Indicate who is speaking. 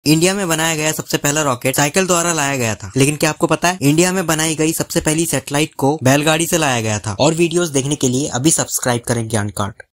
Speaker 1: India में बनाया गया सबसे पहला रॉकेट साइकिल द्वारा लाया गया था। लेकिन क्या आपको पता है, इंडिया में बनाई गई सबसे पहली सैटेलाइट को बैलगाड़ी से लाया गया था। और वीडियोस देखने के लिए अभी सब्सक्राइब करें ज्ञान कार्ड।